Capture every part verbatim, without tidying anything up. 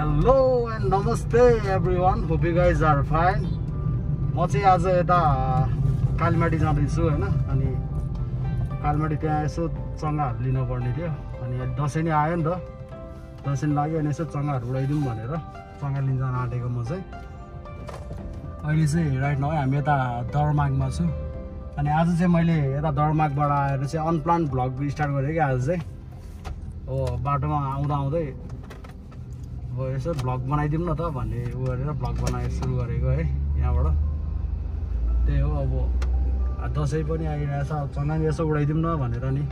Hello and namaste everyone. Hope you guys are fine. म चाहिँ आज यता कालीमाटी जाँदैछु हैन अनि कालीमाटी त्यहाँ यसो चङ्गाहरु लिन पर्ने थियो अनि दशैं नै आयो नि त दशैं लाग्यो अनि यसो चङ्गाहरु उडाइदिउँ भनेर चङ्गा लिन जान आँटेको म चाहिँ अहिले चाहिँ राइट नाउ हामी यता दरमागमा छु अनि आज चाहिँ मैले यता दरमागबाट आएर चाहिँ अनप्लान भ्लग स्टार्ट गरेँ कि आज चाहिँ हो बाटोमा आउँदा आउँदै अब यसो भ्लग बनाइदिउँ न त भन्ने उ गरेर भ्लग बनाएर सुरु गरेको है यहाँबाट त्यही हो अब दशैं पनि आइरहेछ चङ्गा यसो उडाइदिउँ न भनेर नि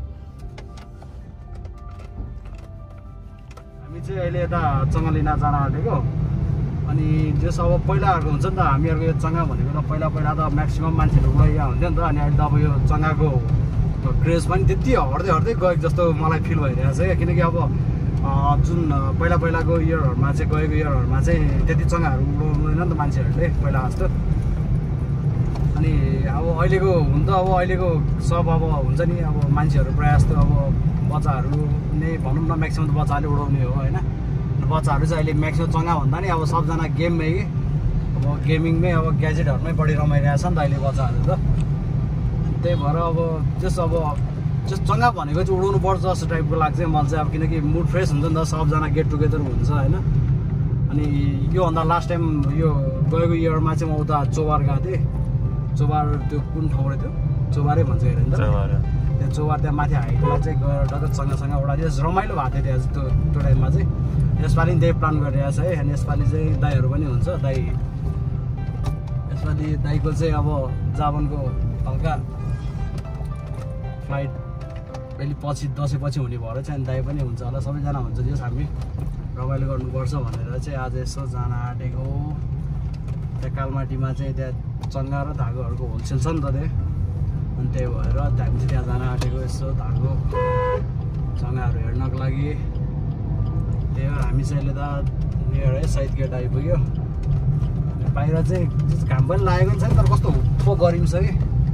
हामी चाहिँ अहिले यता चङ्गा लिन जान आँटेको अनि जस अब पहिलाहरूको हुन्छ नि त हामीहरूको यो चङ्गा भनेको त पहिला पहिला त म्याक्सिमम मान्छेहरू उडाइया हुन्थ्यो नि त अनि अहिले त अब यो चङ्गाको क्रेज पनि त्यति हट्दै हट्दै गएको जस्तो मलाई फिल भइरहेछ क्या किनकि अब जुन पहिला पहिलाको इयरहरूमा चाहिँ गएको इयरहरूमा चाहिँ त्यति चङ्गाहरू उडाउँदैन नि त मान्छेहरूले पहिला जस्तो अनि अब अहिलेको हुन त अब अहिलेको सब अब हुन्छ नि अब मान्छेहरू प्रायः जस्तो अब बच्चाहरू नै भनौँ न म्याक्सिमम त बच्चाहरूले उडाउने हो होइन बच्चाहरू चाहिँ अहिले म्याक्सिमम चङ्गा भन्दा नि अब सबजना गेममै कि अब गेमिङमै अब ग्याजेटहरूमै बढी रमाइरहेछ नि त अहिले बच्चाहरू त त्यही भएर अब जस अब जस चङ्गा भनेको चाहिँ उडाउनु पर्छ जस्तो टाइपको लाग्छ मलाई चाहिँ अब किनकि मुड फ्रेस हुन्छ नि त सबजना गेट टुगेदर हुन्छ होइन अनि योभन्दा लास्ट टाइम यो गएको इयरमा चाहिँ म उता चोबार गएको थिएँ चोबार त्यो कुन ठाउँ थियो चोबारै भन्छ हेर नि त त्यो चोबार त्यहाँ माथि हाइटमा चाहिँ गएर डक्क सँगसँगै उडाइदियो रमाइलो भएको थियो त्यहाँ त्यो त्यो टाइममा चाहिँ यसपालि त्यही प्लान गरिरहेछ है अनि यसपालि चाहिँ दाईहरू पनि हुन्छ दाई यसपालि दाईको चाहिँ अब जापानको हल्का फ्लाइट अहिले पछि दसैँ पछि हुने भएर चाहिँ अनि दाई पनि हुन्छ होला सबैजना हुन्छ जस हामी रमाइलो गर्नुपर्छ भनेर चाहिँ आज यसो जान आँटेको त्यहाँ कालमाटीमा चाहिँ त्यहाँ चङ्गा र धागोहरूको होलसेल छ नि त त्यहाँ अनि त्यही भएर हामी चाहिँ त्यहाँ जान आँटेको यसो धागो चङ्गाहरू हेर्नको लागि त्यही भएर हामी चाहिँ अहिले त नियर है साइड गेट आइपुग्यो बाहिर चाहिँ घाम पनि लागेको नि छैन तर कस्तो हुप्पो गरिन्छ कि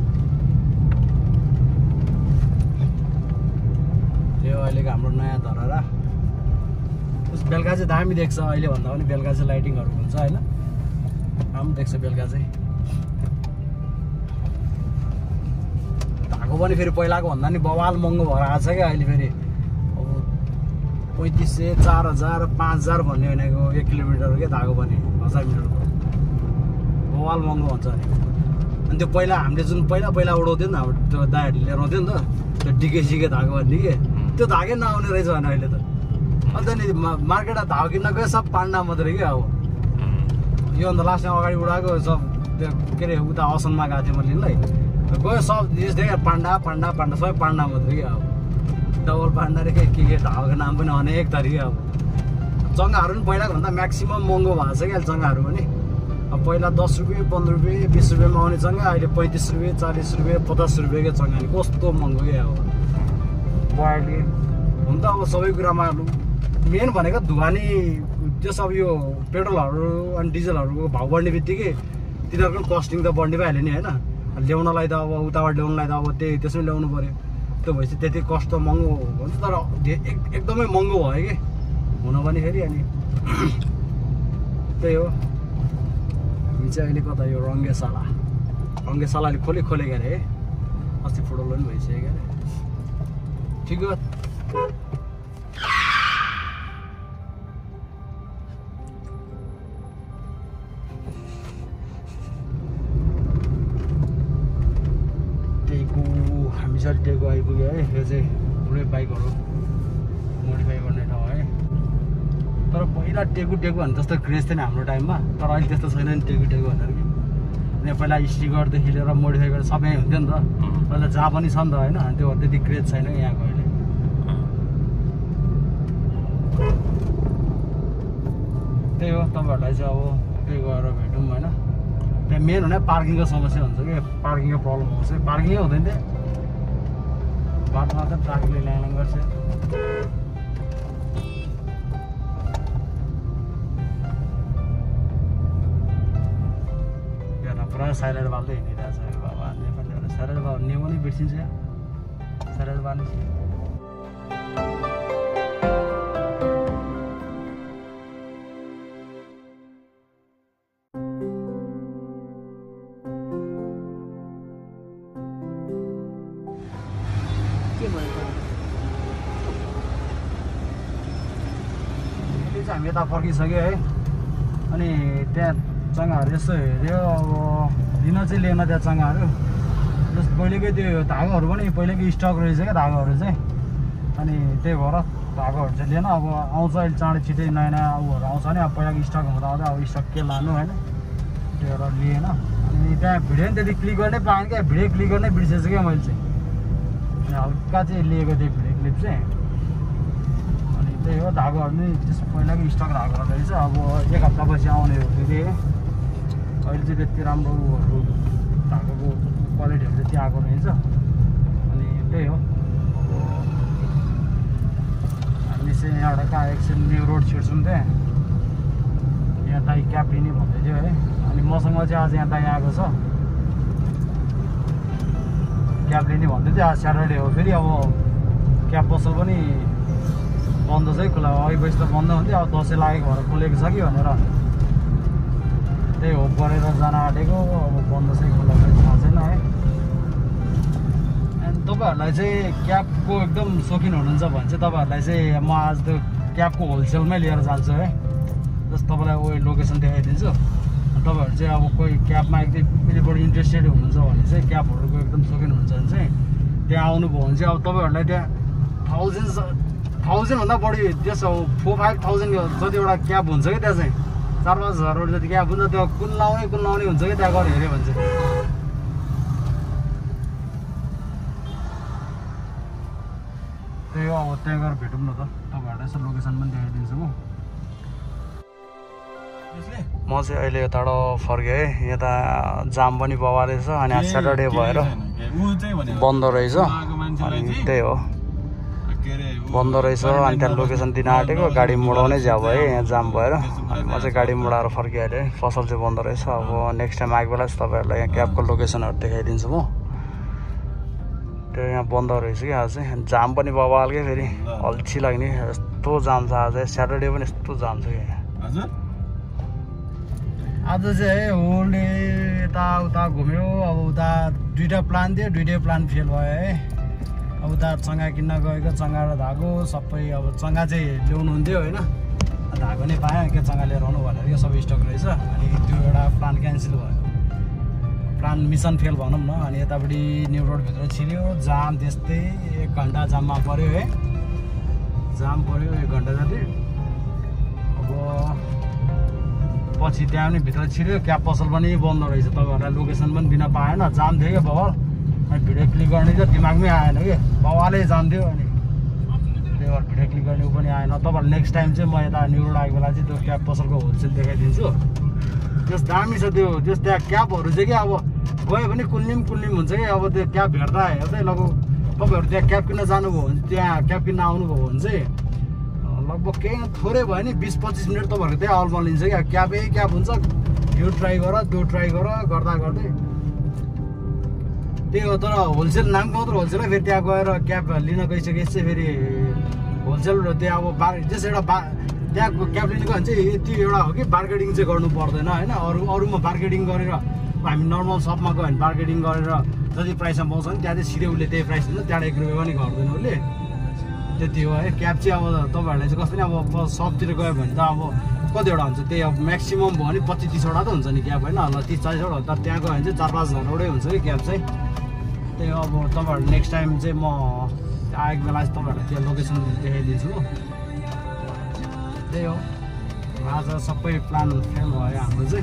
त्यो अहिलेको हाम्रो नयाँ धरहरा बेलुका चाहिँ दामी देख्छ अहिले भन्दा पनि बेलुका चाहिँ लाइटिङहरू हुन्छ होइन राम्रो देख्छ बेलुका चाहिँ धागो पनि फेरि पहिलाको भन्दा नि बवाल महँगो भएर आएको छ क्या अहिले फेरि अब पैँतिस सय चार हजार पाँच हजार भन्ने भनेको एक किलोमिटर क्या धागो पनि हजार मिटरको बवाल महँगो हुन्छ अरे अनि त्यो पहिला हामीले जुन पहिला पहिला उडाउँथ्यो नि हाम्रो त्यो दाइहरूले लिएर आउँथ्यो नि त त्यो डिके सिके धागो भन्ने के त्यो धागै नआउने रहेछ भने अहिले त अन्त नि मार्केटमा धागो किन्न गयो सब पान्डा मात्रै क्या अब योभन्दा लास्ट टाइम अगाडि उडाएको सब त्यो के अरे उता असनमा गएको थियो मैले लिनलाई गयो सब देख्यो पान्डा पान्डा पान्डा सबै पान्डा मात्रै क्या अब डबल पान्डा रे के के धागोको नाम पनि अनेक थरी अब चङ्गाहरू पनि पहिलाको भन्दा म्याक्सिमम महँगो भएको छ क्या चङ्गाहरू पनि अब पहिला दस रुपियाँ पन्ध्र रुपियाँ बिस रुपियाँमा आउने चङ्गा अहिले पैँतिस रुपियाँ चालिस रुपियाँ पचास रुपियाँको चङ्गा नि कस्तो महँगो क्या अब अहिले हुन त अब सबै कुरामा मेन भनेको धुवानी जस अब यो पेट्रोलहरू अनि डिजलहरूको भाउ बढ्ने बित्तिकै तिनीहरूको पनि कस्टिङ त बढ्ने भइहाल्यो नि होइन ल्याउनलाई त अब उताबाट ल्याउनलाई त अब त्यही त्यसमै ल्याउनु पऱ्यो त्यो भएपछि त्यति कस्ट त महँगो हुन्छ तर एकदमै महँगो भयो कि हुन पनि फेरि अनि त्यही हो हामी चाहिँ अहिले कता यो रङ्गेशाला रङ्गेशालाले खोले खोलेको अरे है अस्ति फुटबल पनि भइसक्यो अरे ठिक हो हामी चाहिँ टेको आइपुग्यो है यो चाहिँ पुरै बाइकहरू मोडिफाई गर्ने ठाउँ है तर पहिला टेकु टेकु भने जस्तो क्रेज थिएन हाम्रो टाइममा तर अहिले त्यस्तो छैन नि टेकु टेकु भनेर कि अनि पहिला स्टिकरदेखि लिएर मोडिफाई गरेर सबै हुन्थ्यो नि त पहिला जहाँ पनि छ नि त होइन त्यो त्यति क्रेज छैन यहाँको अहिले त्यही हो तपाईँहरूलाई चाहिँ अब त्यही गएर भेटौँ होइन त्यहाँ मेन भने पार्किङको समस्या हुन्छ कि पार्किङको प्रब्लम आउँछ पार्किङै हुँदैन थियो बाटोमा त ट्राफिकले ल्याङ गर्छ पुरा साइलेन्ट बाल्दै हिँडिरहेको छ बाबा नेपाली साइलेन्ट बाल नेमो नै बिर्सिन्छ साइलेन्ट बाल्नु। 「 चाहिँ हामी यता फर्किसक्यो है। अनि त्यहाँ चङ्गाहरू यसो हेऱ्यो, अब दिन चाहिँ लिएन त्यहाँ चङ्गाहरू। जस पहिलेकै त्यो धागोहरू पनि पहिलेकै स्टक रहेछ क्या धागोहरू चाहिँ, अनि त्यही भएर धागोहरू चाहिँ लिएन। अब आउँछ अहिले चाँडै छिटै नयाँ नयाँ उयोहरू आउँछ नि, अब पहिलाको स्टक हुँदा आउँदा अब स्टक के लानु होइन, त्यो भएर लिएन। अनि त्यहाँ भिडियो पनि त्यति क्लिक गर्नै पाएन क्या, भिडियो क्लिक गर्नै बिर्सेछु क्या मैले चाहिँ। अनि हल्का चाहिँ लिएको थिएँ भिडियो क्लिप चाहिँ। अनि त्यही हो, धागोहरू पनि त्यस पहिलाकै स्टक धागोहरू रहेछ। अब एक हप्तापछि आउने हो फेरि। अहिले चाहिँ त्यति राम्रो उयोहरू धागोको क्वालिटीहरू त्यति आएको रहेछ। अनि त्यही हो, हामी चाहिँ यहाँबाट कहाँ एकछिन न्यु रोड छिर्छौँ त्यहाँ, यहाँ दाइ क्याब लिने भन्दै थियो है। अनि मसँग चाहिँ आज यहाँ दाइ आएको छ, क्याब लिने भन्दै थियो। आज स्याटरडे हो फेरि, अब क्याब पसल पनि बन्द छ है, खुला अघि बजी त बन्द हुन्थ्यो, अब दसैँ लागेको भएर खुलेको छ कि भनेर त्यही हो गरेर जान आँटेको। अब बन्द चाहिँ खुला थाहा छैन है। अनि तपाईँहरूलाई चाहिँ क्याबको एकदम सोखिन हुनुहुन्छ भने चाहिँ तपाईँहरूलाई चाहिँ म आज त्यो क्याबको होलसेलमै लिएर जान्छु है। जस्तो तपाईँलाई उयो लोकेसन देखाइदिन्छु। तपाईँहरू चाहिँ अब कोही क्याबमा एकदम फेरि बढी इन्ट्रेस्टेड हुनुहुन्छ भने चाहिँ क्याबहरूको एकदम सोखिन हुनुहुन्छ भने चाहिँ त्यहाँ आउनुभयो भने चाहिँ अब तपाईँहरूलाई त्यहाँ थाउजन्ड थाउजन्डभन्दा बढी त्यस फोर फाइभ थाउजन्ड जतिवटा क्याब हुन्छ कि त्यहाँ चाहिँ चार पाँच हजारवटा जति क्याब हुन्छ, त्यो कुन लाउने कुन लाउने हुन्छ कि त्यहाँ गएर हेऱ्यो भने चाहिँ। त्यही हो, अब त्यहाँ गएर भेटौँ न त, तपाईँहरूलाई यसो लोकेसन पनि देखाइदिन्छु म। म चाहिँ अहिले यताबाट फर्केँ है, यता जाम पनि बवाले छ। अनि आज स्याटरडे भएर बन्द रहेछ, अनि त्यही हो बन्द रहेछ। अनि त्यहाँ लोकेसन दिन आँटेको, गाडी मोडाउनै जाऊ है, यहाँ जाम भएर। अनि म चाहिँ गाडी मोडाएर फर्किहालेँ, पसल चाहिँ बन्द रहेछ। अब नेक्स्ट टाइम आएको बेला चाहिँ तपाईँहरूलाई यहाँ क्याबको लोकेसनहरू देखाइदिन्छु म। त्यो यहाँ बन्द रहेछ कि आज चाहिँ, जाम पनि बवालकै फेरि अल्छी लाग्ने यस्तो जाम छ आज। स्याटरडे पनि यस्तो जाम छ कि आज चाहिँ होल डे यताउता घुम्यो। अब उता दुइटा प्लान थियो, दुइटै प्लान फेल भयो है। अब उता चङ्गा किन्न गएको, चङ्गा र धागो सबै, अब चङ्गा चाहिँ ल्याउनु हुन्थ्यो होइन, धागो नै पाएँ के चङ्गा लिएर आउनु भनेर यो सबै स्टक रहेछ। अनि त्यो एउटा प्लान क्यान्सल भयो, प्लान मिसन फेल भनौँ न। अनि यतापट्टि न्यु रोडभित्र छिर्यो, जाम त्यस्तै एक घन्टा जाममा पऱ्यो है, जाम पऱ्यो एक घन्टा जति। अब पछि त्यहाँ पनि भित्र छिर्यो, क्याब पसल पनि बन्द रहेछ। तपाईँहरूलाई लोकेसन पनि दिन पाएन, जाम थियो क्या बवाल। अनि भिडियो क्लिक गर्ने चाहिँ दिमागमै आएन कि, बवालै जाम थियो। अनि त्यही भएर भिडियो क्लिक गर्ने ऊ पनि आएन। तपाईँहरूले नेक्स्ट टाइम चाहिँ म यता न्यु रोड आएको बेला चाहिँ त्यो क्याब पसलको होलसेल देखाइदिन्छु। त्यस दामी छ त्यो, त्यस त्यहाँ क्याबहरू चाहिँ कि अब गयो भने कुन्निम कुन्निम हुन्छ कि। अब त्यो क्याब हेर्दा हेर्दै लगभग तपाईँहरू त्यहाँ क्याब किन्न जानुभयो भने, त्यहाँ क्याब किन्न आउनुभयो भने चाहिँ लगभग केही थोरै भयो नि बिस पच्चिस मिनट तपाईँहरूको त्यहाँ अलमल लिन्छ क्या। क्याबै क्याब हुन्छ, यो ट्राई गर त्यो ट्राई गर गर्दा गर्दै त्यही हो। तर होलसेल नामको मात्र होलसेल, फेरि त्यहाँ गएर क्याब लिन गइसकेपछि चाहिँ फेरि होलसेल त्यहाँ अब बा त्यस एउटा बा त्यहाँको क्याब लिनुको भने चाहिँ यति एउटा हो कि मार्केटिङ चाहिँ गर्नु पर्दैन होइन। अरू अरूमा मार्केटिङ गरेर हामी नर्मल सपमा गयो भने मार्केटिङ गरेर जति प्राइसमा पाउँछ नि त्यहाँ चाहिँ सिधै उसले त्यही प्राइस हुन्छ, त्यहाँबाट एक रुपियाँ पनि घट्दैन उसले। त्यति हो है। क्याब चाहिँ अब तपाईँहरूलाई चाहिँ कस्तो नि, अब सपतिर गयो भने त अब कतिवटा हुन्छ, त्यही अब म्याक्सिमम् भयो भने पच्चिस तिसवटा त हुन्छ नि क्याब होइन, ल तिस चालिसवटा। तर त्यहाँ गयो भने चाहिँ चार पाँच हजारवटै हुन्छ कि क्याब चाहिँ। त्यही हो, अब तपाईँहरू नेक्स्ट टाइम चाहिँ म आएको बेला चाहिँ तपाईँहरूलाई त्यो लोकेसन देखाइदिन्छु। त्यही हो, आज सबै प्लान फेल भयो हाम्रो चाहिँ।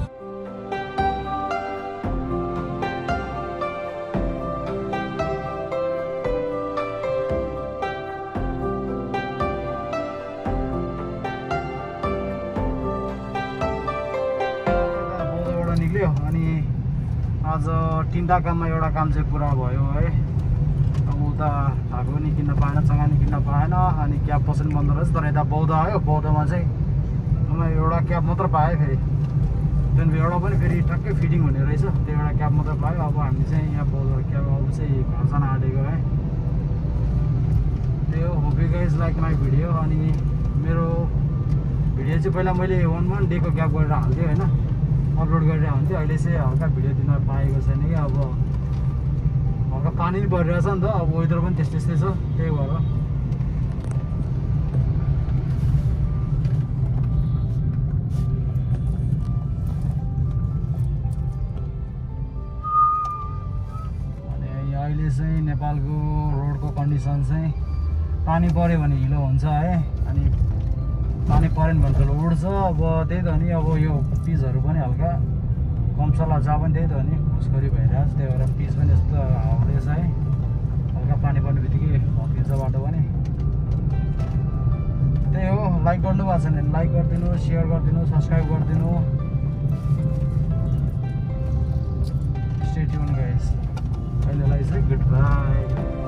निक्ल्यो अनि आज तिनवटा काममा एउटा काम चाहिँ पुरा भयो है। अब उता धागो नि किन्न पाएन, चङ्गा नि किन्न पाएन, अनि क्याब पसल बन्द रहेछ। तर यता बौद्ध आयो, बौद्धमा चाहिँ मलाई एउटा क्याब मात्र पाएँ फेरि, त्यहाँदेखि एउटा पनि फेरि ठ्याक्कै फिटिङ हुने रहेछ, त्यो एउटा क्याब मात्र पायो। अब हामी चाहिँ यहाँ बौद्ध क्याब अब चाहिँ घर जान आँटेको है। त्यही हो, hope you guys like my video. अनि मेरो भिडियो चाहिँ पहिला मैले वान वान डेको क्याब गरेर हाल्थेँ होइन, अपलोड गरेर हुन्थ्यो। अहिले चाहिँ हल्का भिडियो दिन पाएको छैन कि, अब हल्का पानी पनि परिरहेछ नि त, अब वेदर पनि त्यस्तै त्यस्तै छ, त्यही भएर नेपालको रोडको कन्डिसन चाहिँ पानी पऱ्यो भने हिलो हुन्छ है, अनि पानी परेन भने त उड्छ। अब त्यही त नि, अब यो पिचहरू पनि हल्का कम्सला जहाँ पनि त्यही त नि घुसखोरी भइरहेछ, त्यही भएर पिच पनि यस्तो हाउडेछ है। हल्का पानी पर्ने बित्तिकै भत्किन्छ बाटो पनि। त्यही हो, लाइक गर्नु भएको छ भने लाइक गरिदिनु, सेयर गरिदिनु, सब्सक्राइब गरिदिनु। स्टे ट्युन गाइस, अहिलेलाई चाहिँ गुड बाई।